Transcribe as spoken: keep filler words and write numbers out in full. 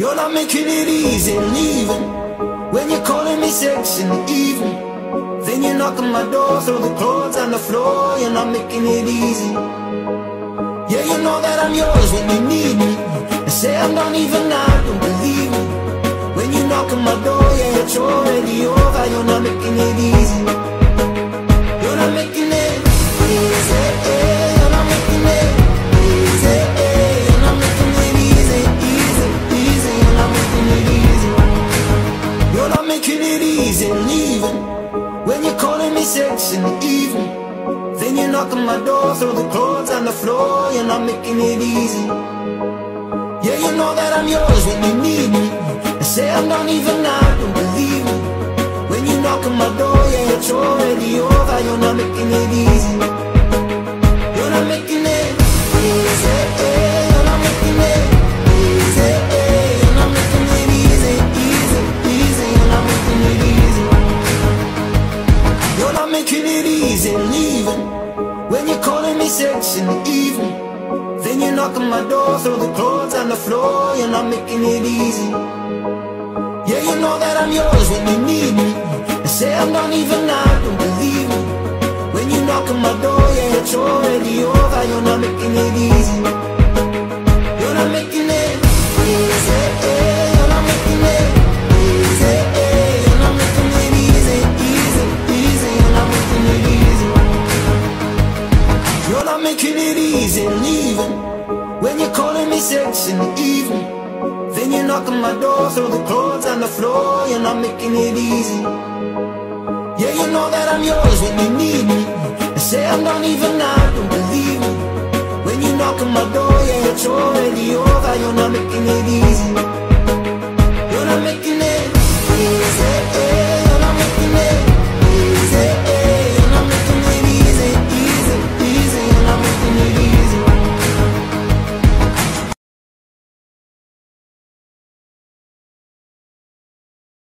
You're not making it easy leaving when you're calling me sexy in the evening. Then you knock on my door, throw the clothes on the floor. You're not making it easy. Yeah, you know that I'm yours when you need me, and say I'm not even now, don't believe me. When you knock on my door, yeah, it's already over. You're not making it easy. You're not making it easy. You're not making it easy. You're not making it easy, easy, easy. You're not making it easy. You're not making it easy leaving when you're calling me sexy in the evening. Then you knock on my door, throw the clothes on the floor. You're not making it easy. Yeah, you know that I'm yours when you need me, and say I'm not even now, don't believe me. When you knock on my door, yeah, it's already over. You're not making it easy. You're not making it easy. You're not making it easy. You're not making it easy, easy, easy. You're not making it easy. You're not making it easy leaving when you're calling me sexy in the evening. Then you knock on my door, throw the clothes on the floor. You're not making it easy. Yeah, you know that I'm yours when you need me, and say I'm not even now, don't believe me. When you knock on my door, yeah, it's already over. You're not making it easy. You're not making it easy. You're not making it easy. You're not making it easy, easy, easy. You're not making it easy. You're not making it easy leaving when you're calling me sexy in the evening. Then you knock on my door, throw the clothes on the floor. You're not making it easy. Yeah, you know that I'm yours when you need me, and say I'm not even now, don't believe me. When you knock on my door, yeah, it's already over. You're not making it easy.